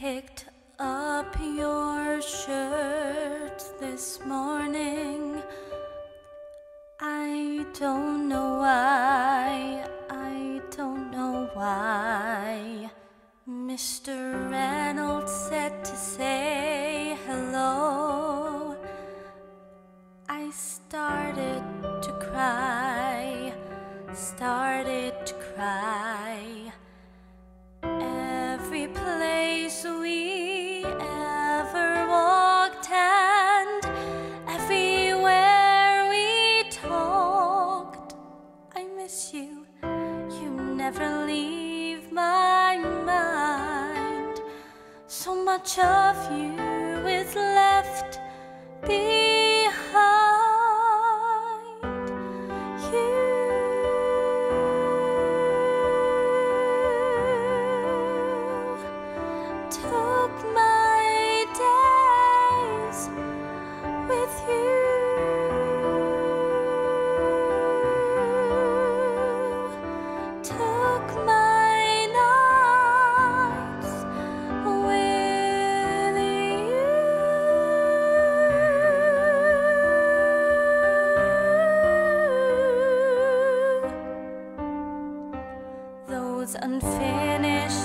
picked up your shirt this morning. I don't know why, Mr. Reynolds said to say hello. I started to cry. Every place we ever walked and everywhere we talked, I miss you. You never leave my mind. So much of you is left behind. Took my days with you. Took my nights with you. Those unfinished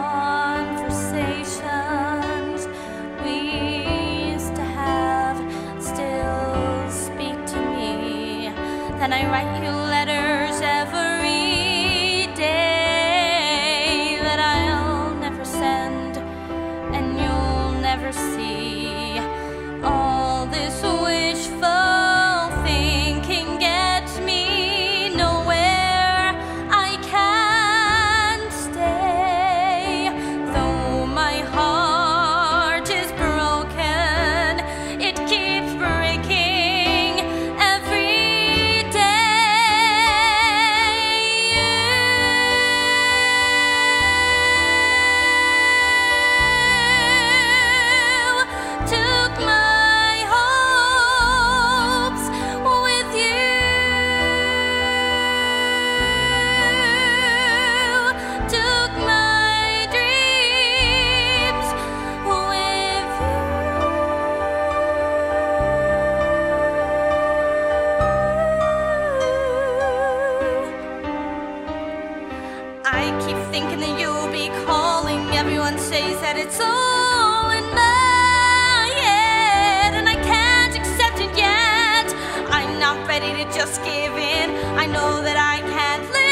conversations we used to have still speak to me. Then I write you letters every day that I'll never send and you'll never see. All this wishful thinking gets me nowhere. I can't stay. Though my heart is broken, it keeps breaking every day. You took my hopes with you. Took my dreams with you. I keep thinking that you'll be calling. Everyone says that it's all in my head, and I can't accept it yet. I'm not ready to just give in. I know that I can't live